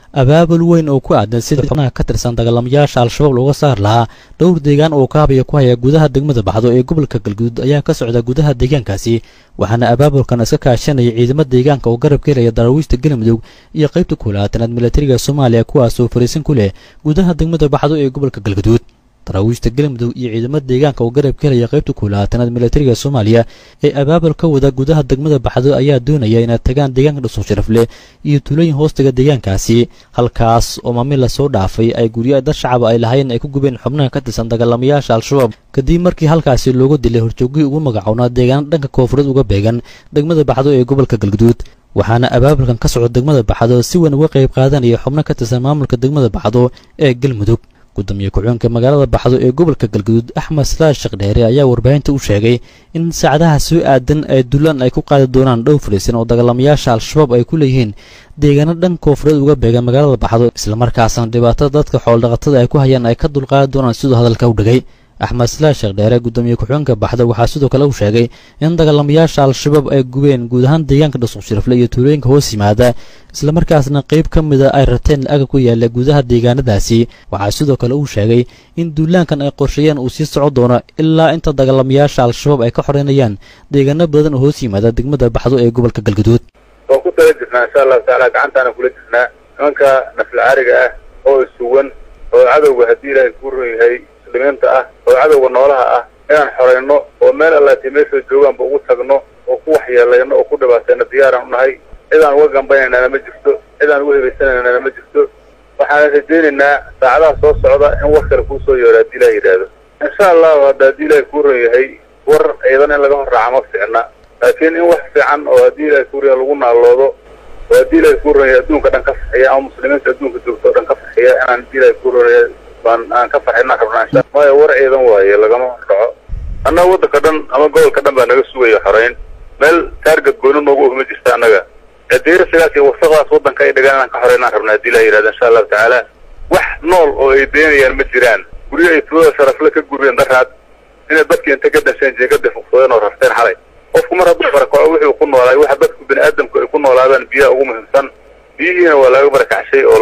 abaabul weyn oo ku aadan sidii xubnaha ka tirsan dagaalamayaasha al-shabaab looga saar lahaa dhowr deegaan oo kaabaya ku haya gudaha degmada Baxdo ee gobolka Galgaduud ayaa ka socda gudaha deegaankaasi waxaana abaabulkan iska kaashanaya ciidamada deegaanka oo garab ka helaya daraawiishta Galmudug iyo qaybta kulaatanaad militariga Soomaaliya kuwaas oo fariisin ku leh gudaha degmada Baxdo ee gobolka Galgaduud daraawiishta Galmudug iyo ciidamada deegaanka oo garab ka helaya qaybta kulaatanaad militariga Soomaaliya ee abaabul ka wada gudaha degmada Baxdo ayaa doonaya inay tagaan deegaanka dhasoo sharaf leh iyo tuulooyin hoostiga deegaankaasi halkaas oo maamul la soo dhaafay ay guryo dad shacab ay lahayn ay ku gubeen xubnaha ka tirsan dagaalamayaasha al-shabaab kadib markii halkaasi looga dilay horjoogii ugu magacoonaa deegaan dhanka koonfureed uga beegan degmada Baxdo ee gobolka Galgaduud waxaana abaabulkan ka socda degmada Baxdo si weyn uga qayb qaadanaya xubnaha ka tirsan maamulka degmada Baxdo ee Galmudug gudoomiye ku-xigeenka magaalada Baxdo ee gobolka Galgaduud Axmed Salaash Shaqdheere ayaa warbaahinta u sheegay in saacadaha soo aadan ay dulaan ay ku qaadi doonaan dhowr fariisin oo dagaalamayaasha al-shabaab ay ku leeyihiin deegaano dhan koonfureed uga beegan magaalada Baxdo isla markaasna dhibaatada dadka xoolo dhaqatada ay ku hayaan ay ka dulqaadi doonaan sidoo hadalka u dhigay Axmed Salaash Shaqdheere gudoomiye ku-xigeenka Baxdo waxaa sidoo kale uu sheegay in dagaalamayaasha al-shabaab ay gubeen guud ahaan deegaanka dhasoo sharafle iyo tuulooyinka hoos yimaada isla markaasna qayb ka mid ah ay rateen aga ku yaala gudaha deegaanadaasi waxaa sidoo kale uu sheegay in duulaankan ay qorsheeyaan uu sii socon doono ilaa inta dagaalamayaasha al-shabaab ay ka xoreynayaan deegaano badan oo hoos yimaada degmada Baxdo ee gobolka Galgaduud oo ku tala jirnaa insha Allah taala gacantaana kula jirnaa nimanka nafla ariga ah oo sugan oo cadowga hadii Ilaahay ku ruuyahay muslimiinta ah oo cadowga noolaha ah inaan xoreyno oo meel alla timeesho joogan ba ugu tagno oo ku waxyeelayno oo ku dhibaateena diyaaran u nahay cidaan uga gambaynayna ma jirto cidaan uga hebaysanayna ma jirto waxaan rajaynaynaa saacadaha soo socda in war kale ku soo yeero hadii Ilaahay yiraahdo insha Allah hadii Ilaahay ku ruuyahay war ciidan in laga horraaco ma fiicna laakiin in wax fiican oo hadii Ilaahay ku ruuyahay lagu naaloodo oo hadii Ilaahay ku ruuyahay adduunka dhan ka faxiya ama muslimiinta adduunka joogto dhan ka faxiya inaan hadii Ilaahay ku ruuyahay aan ka farxina rabnaa maayo war ciidan waaye lagama dhaco annaga waddanka dhan ama gobolka dhan baa naga sugaya xoreyn meel target gooni noogu uma jirta annaga deersigaas iyo wasaqdaas waddanka ay dhagaan aan ka xoreynaa rabnaa hadii la yiraahdo insha Allah taala wax nool oo ay beenayaan ma jiraan guriga ay tuulada sharafle ka guriyeen daraad inay dadkii inta ka dhasheen jeegada fuqsoodan oo rafteen xalay qofku mar hadduu barako wuxuu ku noolaa waxa dadku bini aadamku ay ku noolaadaan biyaha ugu muhiimsan biyihiina waa laga barakacay oo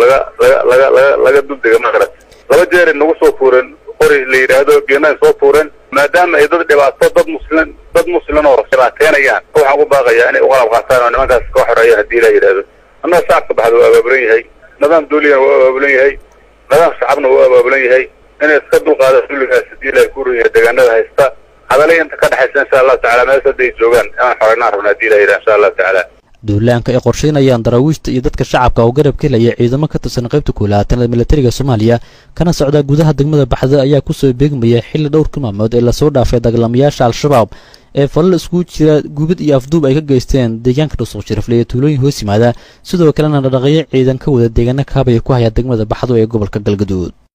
laga duldiga magarat laba jeer nagu soo fuureen qori la yiraahdo geenay soo fuureen maadaama ay dad dhibaato dad muslim oo shaqaynayaan waxaan u baaqayaa inay u qalab qaataan oo nimankaas ka xoreeyo hadii la yiraahdo anna shacabka Baxdo waa abaabulan yahay nidaam dawliyan waa abaabulan yahay nidaam shacabna waa abaabulan yahay inay iska dulqaado xilligaas hadii la ku ruuyo deegaanada haysta hadalay inta ka dhaxaysan insha Allah taala meesha ay joogaan aan xoreynaa rabnaa hadii la yiraahdo insha Allah taala duulaanka ay qorsheynayaan daraawiishta iyo dadka shacabka oo garab ka helaya ciidamo ka tirsan qaybta kulaatanaad militariga Soomaaliya kana socda gudaha degmada Baxdo ayaa ku soo beegmaya xilli dhowr kulmaamood ee la soo dhaafay dagaalamayaasha al-shabaab ee falal isku jira gubid iyo afduub ay ka geysteen deegaanka dhasoo sharafle iyo tuulooyin hoos yimaada sidoo kalena dhaqaaqyo ciidan ka wada deegaano kaabaya ku haya degmada Baxdo ee gobolka Galgaduud